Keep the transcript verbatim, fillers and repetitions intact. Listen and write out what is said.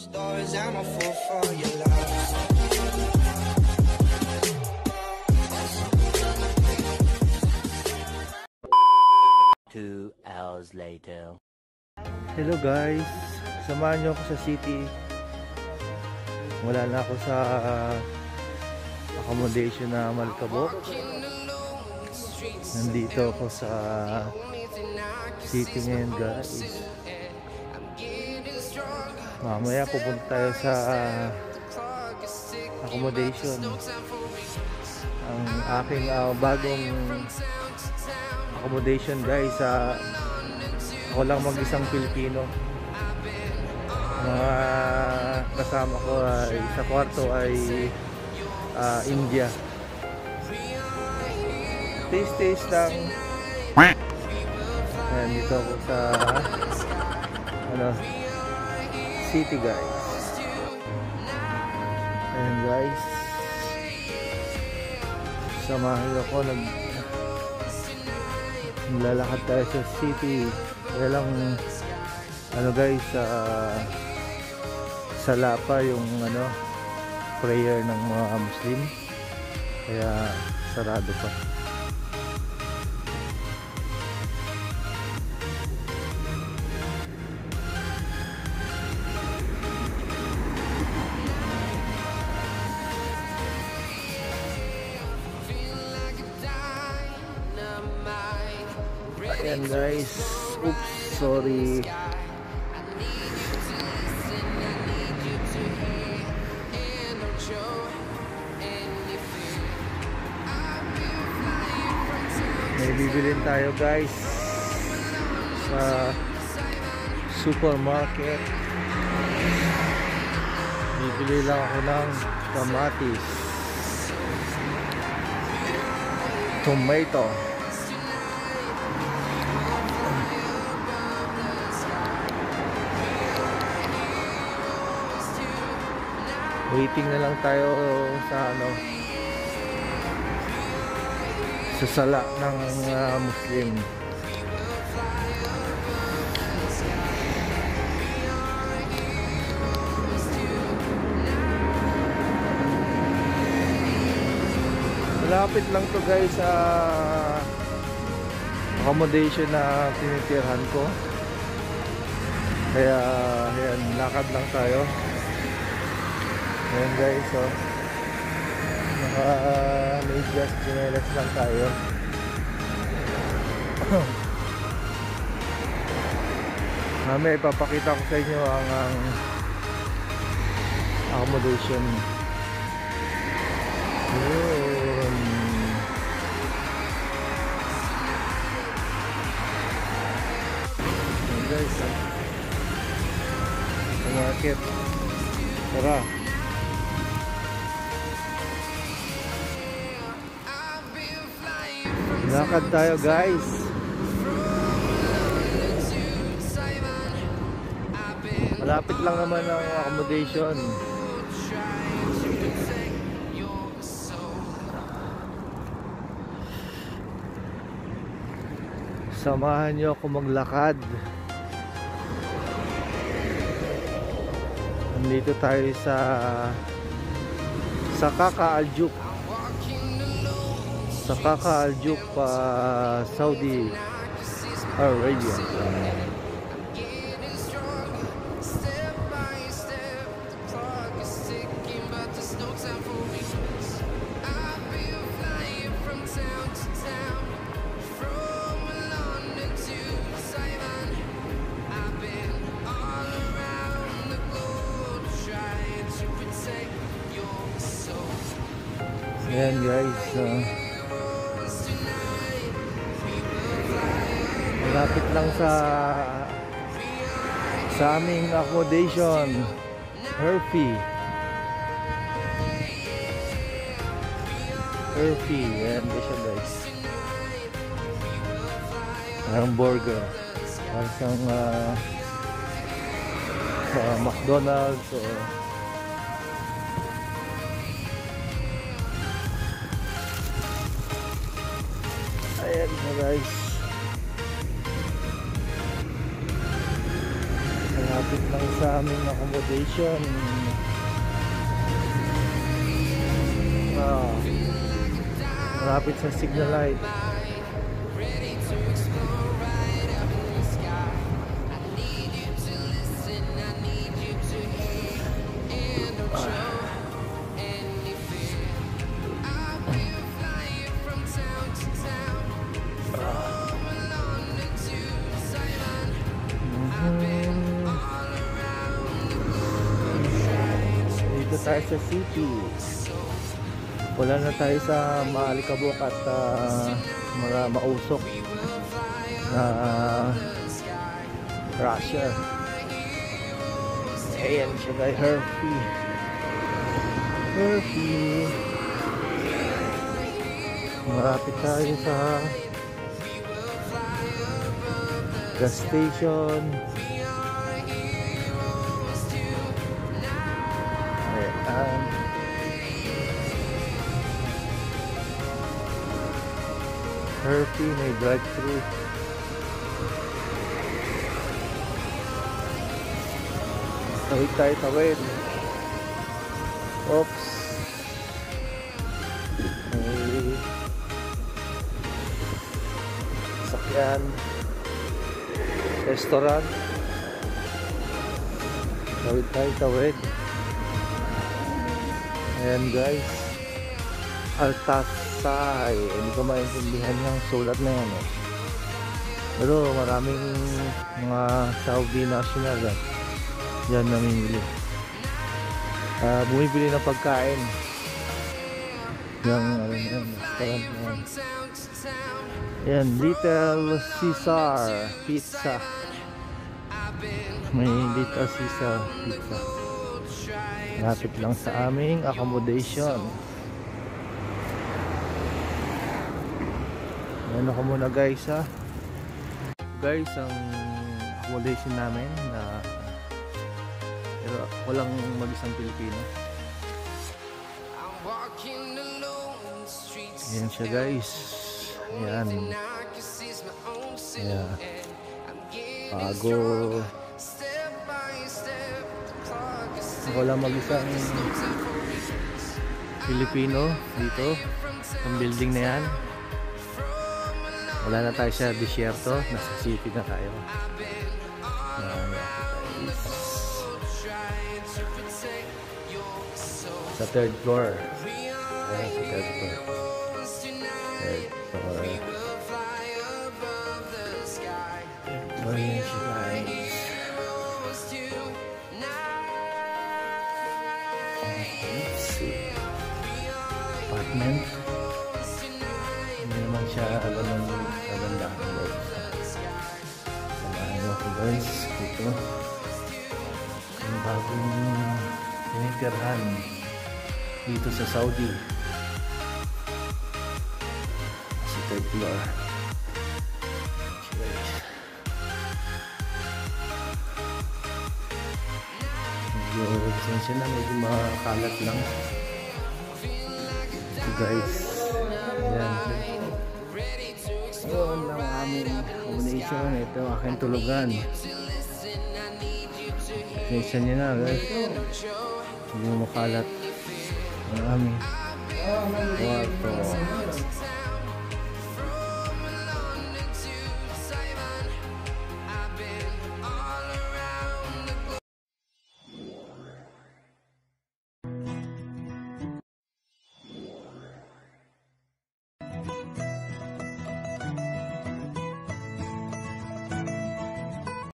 Stories, I'm a fool for your love. Two hours later. Hello guys, samahan nyo ako sa city. Wala na ako sa accommodation na Malcabok. Nandito ako sa city ngayon guys. Mamaya pupunta tayo sa accommodation. Ang aking uh, bagong accommodation guys, uh, ako lang mag-isang Pilipino. Mga kasama ko ay sa kwarto ay uh, India. Taste taste lang. Ayan, dito ako sa ano, city guys. Ayan guys, samahan ako, nag lalakad tayo sa city. Kaya lang ano guys, uh, sala pa yung ano, prayer ng mga Muslim, kaya sarado pa. Ayan guys, oops, sorry. May bibilin tayo guys sa supermarket. Bibili lang ako ng kamatis, tomato, waiting na lang tayo sa ano, sa sala ng uh, Muslim. Malapit lang to guys sa uh, accommodation na tinitirhan ko, kaya ayan, lakad lang tayo. Ayan guys, so naka may just chinelas lang tayo. Mamaya ipapakita ko sa inyo ang, ang accommodation. Yun. Ayan guys, so sa market. Tara. Lakad tayo guys. Malapit lang naman ang accommodation. Samahan niyo ako maglakad. Nandito tayo sa sa Kaka Aljuk. Sa Kaka Aljuk, uh, Saudi Arabia. Ayan guys, uh, malapit lang sa sa aming accommodation, Herfy. Herfy, ayan siya guys. Parang burger, parang siyang uh, sa McDonald's o ayan na guys. Malapit lang sa aming accommodation. Ah, malapit sa signal light. Dito tayo sa city. Wala na tayo sa maalikabok at uh, mga mausok na uh, Russia. Ayan siya kay Herfy. Herfy. Marapit tayo sa gas station. Ayan. Herfy, may drive-thru. Tawid tayo, tawid. Oops. May sakyan. Restaurant. Tawid tayo, tawid. Ayan guys, Altasay. Hindi ko maintindihan yung sulat na yan eh. Pero maraming mga Saudi national eh. Yan namimili. Uh, bumibili ng pagkain. Yung ano yan, restaurant na yan. Ayan, Little Caesar Pizza. May Little Caesar Pizza. Lapit lang sa aming accommodation. Ano ko muna guys ha. Guys, ang accommodation namin na pero walang mag-isang Pilipino. Ayan siya guys. Ayan. Ayan. Pago. Wala mag-isang Pilipino dito sa building na yan. Wala na tayo sa disyerto, nasa city na tayo. Ayan, sa third floor. Ayan, sa third floor. Third floor. Ayan siya guys. Apartment. Hindi naman siya alam ng kagandahan guys. Samahan nyo ako guys dito. Yung bagong tinitirhan dito sa Saudi. Sa third floor. Medyo sensya na, medyo makalat lang. Guys, ayan. Ayan lang aming accommodation. Ito aking tulugan. Sensya nyo na guys, hindi mo makalat ang aming kwarto.